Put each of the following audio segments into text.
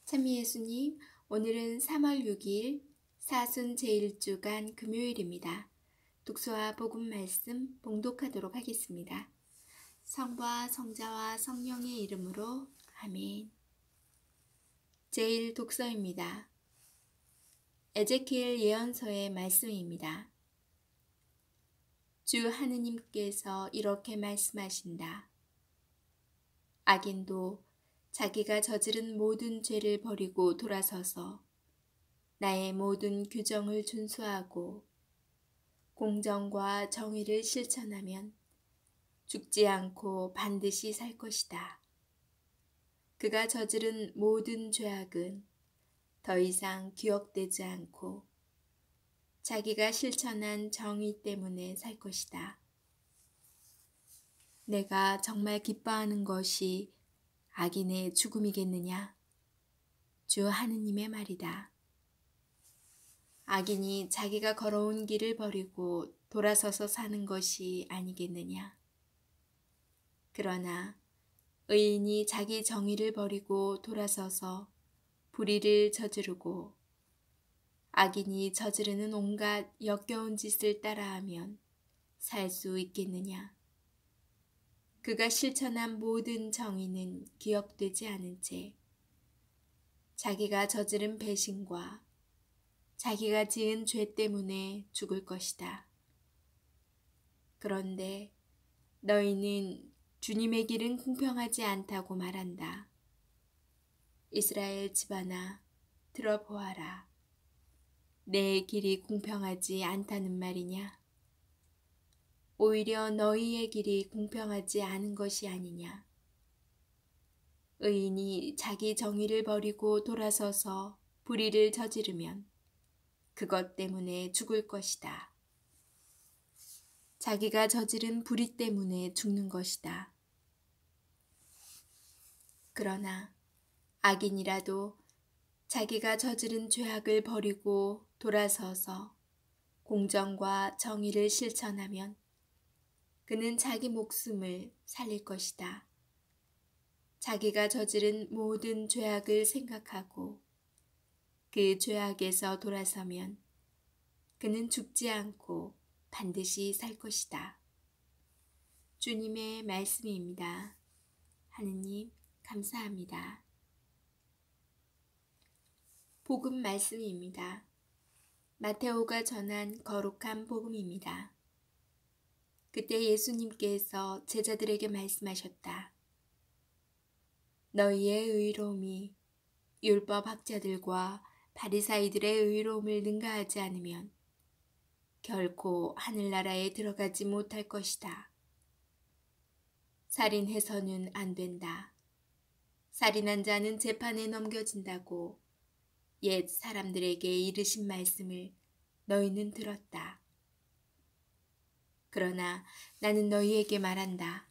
찬미 예수님, 오늘은 3월 6일 사순 제1주간 금요일입니다. 독서와 복음 말씀 봉독하도록 하겠습니다. 성부와 성자와 성령의 이름으로 아멘. 제1독서입니다. 에제키엘 예언서의 말씀입니다. 주 하느님께서 이렇게 말씀하신다. 악인도 자기가 저지른 모든 죄를 버리고 돌아서서 나의 모든 규정을 준수하고 공정과 정의를 실천하면 죽지 않고 반드시 살 것이다. 그가 저지른 모든 죄악은 더 이상 기억되지 않고 자기가 실천한 정의 때문에 살 것이다. 내가 정말 기뻐하는 것이 악인의 죽음이겠느냐? 주 하느님의 말이다. 악인이 자기가 걸어온 길을 버리고 돌아서서 사는 것이 아니겠느냐? 그러나 의인이 자기 정의를 버리고 돌아서서 불의를 저지르고 악인이 저지르는 온갖 역겨운 짓을 따라하면 살 수 있겠느냐? 그가 실천한 모든 정의는 기억되지 않은 채 자기가 저지른 배신과 자기가 지은 죄 때문에 죽을 것이다. 그런데 너희는 주님의 길은 공평하지 않다고 말한다. 이스라엘 집안아, 들어보아라. 내 길이 공평하지 않다는 말이냐? 오히려 너희의 길이 공평하지 않은 것이 아니냐? 의인이 자기 정의를 버리고 돌아서서 불의를 저지르면 그것 때문에 죽을 것이다. 자기가 저지른 불의 때문에 죽는 것이다. 그러나 악인이라도 자기가 저지른 죄악을 버리고 돌아서서 공정과 정의를 실천하면 그는 자기 목숨을 살릴 것이다. 자기가 저지른 모든 죄악을 생각하고 그 죄악에서 돌아서면 그는 죽지 않고 반드시 살 것이다. 주님의 말씀입니다. 하느님 감사합니다. 복음 말씀입니다. 마테오가 전한 거룩한 복음입니다. 그때 예수님께서 제자들에게 말씀하셨다. 너희의 의로움이 율법 학자들과 바리사이들의 의로움을 능가하지 않으면 결코 하늘나라에 들어가지 못할 것이다. 살인해서는 안 된다. 살인한 자는 재판에 넘겨진다고 옛 사람들에게 이르신 말씀을 너희는 들었다. 그러나 나는 너희에게 말한다.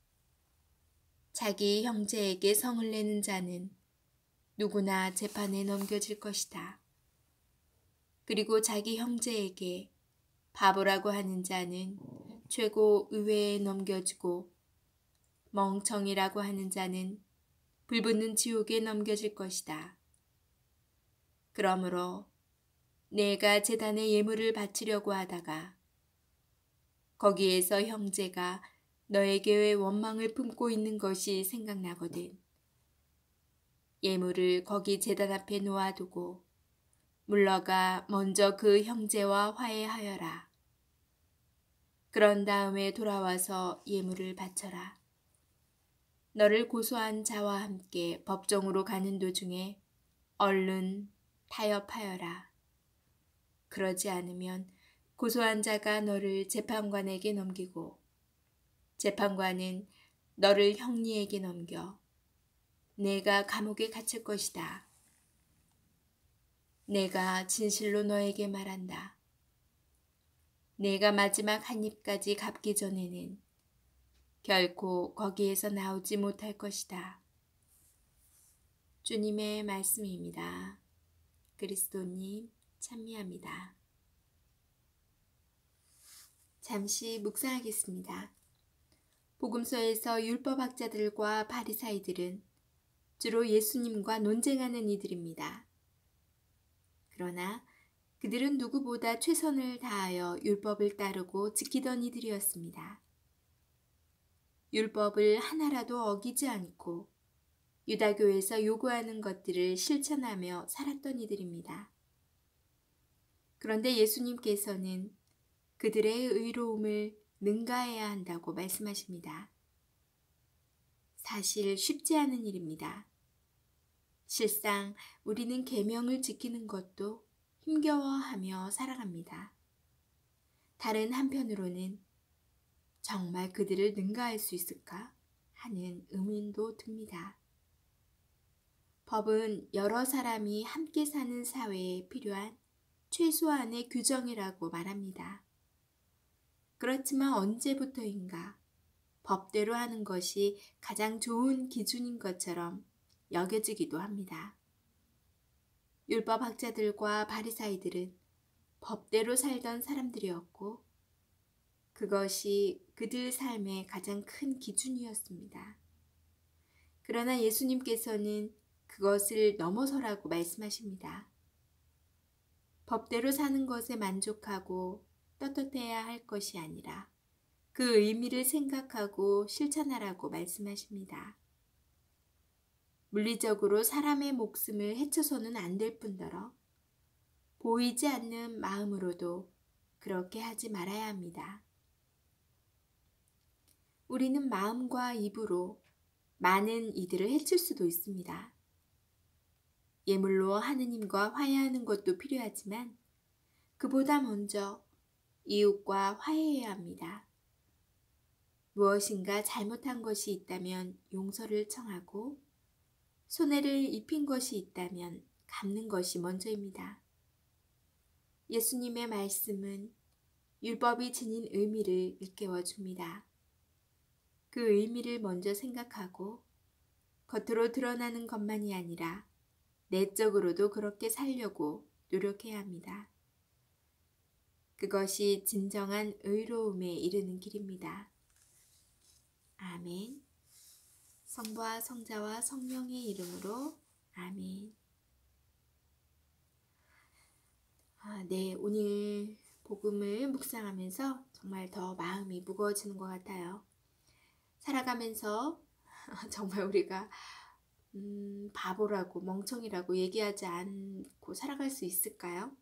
자기 형제에게 성을 내는 자는 누구나 재판에 넘겨질 것이다. 그리고 자기 형제에게 바보라고 하는 자는 최고 의회에 넘겨지고 멍청이라고 하는 자는 불붙는 지옥에 넘겨질 것이다. 그러므로 내가 제단에 예물을 바치려고 하다가 거기에서 형제가 너에게 원망을 품고 있는 것이 생각나거든. 예물을 거기 제단 앞에 놓아두고 물러가 먼저 그 형제와 화해하여라. 그런 다음에 돌아와서 예물을 바쳐라. 너를 고소한 자와 함께 법정으로 가는 도중에 얼른 타협하여라. 그러지 않으면 고소한 자가 너를 재판관에게 넘기고 재판관은 너를 형리에게 넘겨 내가 감옥에 갇힐 것이다. 내가 진실로 너에게 말한다. 내가 마지막 한 입까지 갚기 전에는 결코 거기에서 나오지 못할 것이다. 주님의 말씀입니다. 그리스도님 찬미합니다. 잠시 묵상하겠습니다. 복음서에서 율법학자들과 바리사이들은 주로 예수님과 논쟁하는 이들입니다. 그러나 그들은 누구보다 최선을 다하여 율법을 따르고 지키던 이들이었습니다. 율법을 하나라도 어기지 않고 유다교에서 요구하는 것들을 실천하며 살았던 이들입니다. 그런데 예수님께서는 그들의 의로움을 능가해야 한다고 말씀하십니다. 사실 쉽지 않은 일입니다. 실상 우리는 계명을 지키는 것도 힘겨워하며 살아갑니다. 다른 한편으로는 정말 그들을 능가할 수 있을까 하는 의문도 듭니다. 법은 여러 사람이 함께 사는 사회에 필요한 최소한의 규정이라고 말합니다. 그렇지만 언제부터인가 법대로 하는 것이 가장 좋은 기준인 것처럼 여겨지기도 합니다. 율법학자들과 바리사이들은 법대로 살던 사람들이었고 그것이 그들 삶의 가장 큰 기준이었습니다. 그러나 예수님께서는 그것을 넘어서라고 말씀하십니다. 법대로 사는 것에 만족하고 떳떳해야 할 것이 아니라 그 의미를 생각하고 실천하라고 말씀하십니다. 물리적으로 사람의 목숨을 해쳐서는 안 될 뿐더러 보이지 않는 마음으로도 그렇게 하지 말아야 합니다. 우리는 마음과 입으로 많은 이들을 해칠 수도 있습니다. 예물로 하느님과 화해하는 것도 필요하지만 그보다 먼저 이웃과 화해해야 합니다. 무엇인가 잘못한 것이 있다면 용서를 청하고 손해를 입힌 것이 있다면 갚는 것이 먼저입니다. 예수님의 말씀은 율법이 지닌 의미를 일깨워 줍니다. 그 의미를 먼저 생각하고 겉으로 드러나는 것만이 아니라 내적으로도 그렇게 살려고 노력해야 합니다. 그것이 진정한 의로움에 이르는 길입니다. 아멘. 성부와 성자와 성령의 이름으로 아멘. 네, 오늘 복음을 묵상하면서 정말 더 마음이 무거워지는 것 같아요. 살아가면서 정말 우리가 바보라고 멍청이라고 얘기하지 않고 살아갈 수 있을까요?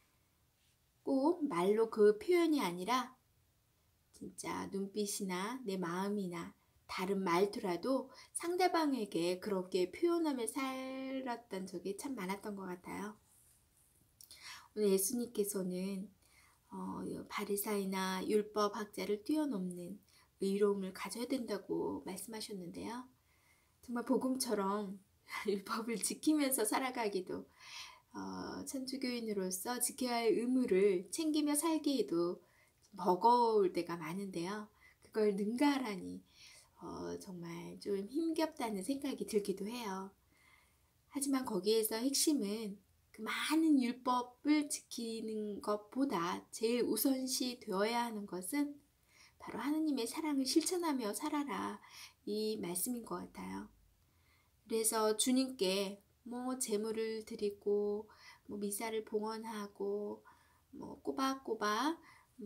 꼭 말로 그 표현이 아니라 진짜 눈빛이나 내 마음이나 다른 말투라도 상대방에게 그렇게 표현하며 살았던 적이 참 많았던 것 같아요. 오늘 예수님께서는 바리사이나 율법학자를 뛰어넘는 의로움을 가져야 된다고 말씀하셨는데요. 정말 복음처럼 율법을 지키면서 살아가기도 천주교인으로서 지켜야 할 의무를 챙기며 살기에도 버거울 때가 많은데요. 그걸 능가하라니 정말 좀 힘겹다는 생각이 들기도 해요. 하지만 거기에서 핵심은 그 많은 율법을 지키는 것보다 제일 우선시 되어야 하는 것은 바로 하느님의 사랑을 실천하며 살아라, 이 말씀인 것 같아요. 그래서 주님께 제물을 드리고 미사를 봉헌하고 꼬박꼬박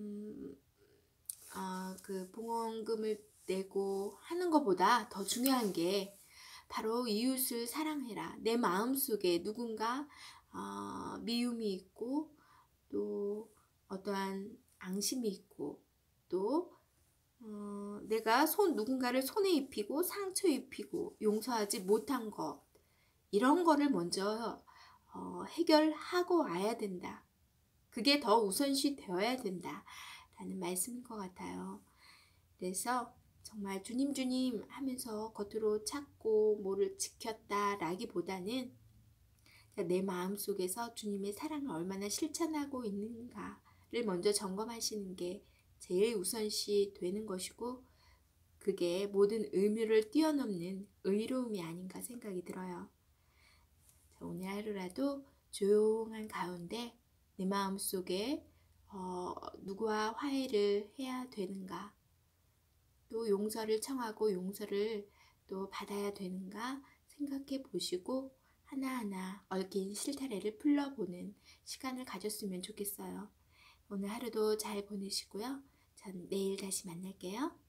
그 봉헌금을 내고 하는 것보다 더 중요한 게 바로 이웃을 사랑해라. 내 마음속에 누군가 미움이 있고 또 어떠한 앙심이 있고 또 내가 누군가를 손에 입히고 상처 입히고 용서하지 못한 것, 이런 거를 먼저 해결하고 와야 된다. 그게 더 우선시 되어야 된다 라는 말씀인 것 같아요. 그래서 정말 주님 주님 하면서 겉으로 찾고 뭐를 지켰다 라기보다는 내 마음속에서 주님의 사랑을 얼마나 실천하고 있는가를 먼저 점검하시는 게 제일 우선시 되는 것이고, 그게 모든 의무를 뛰어넘는 의로움이 아닌가 생각이 들어요. 오늘 하루라도 조용한 가운데 내 마음속에 누구와 화해를 해야 되는가, 또 용서를 청하고 용서를 또 받아야 되는가 생각해 보시고 하나하나 얽힌 실타래를 풀러보는 시간을 가졌으면 좋겠어요. 오늘 하루도 잘 보내시고요. 전 내일 다시 만날게요.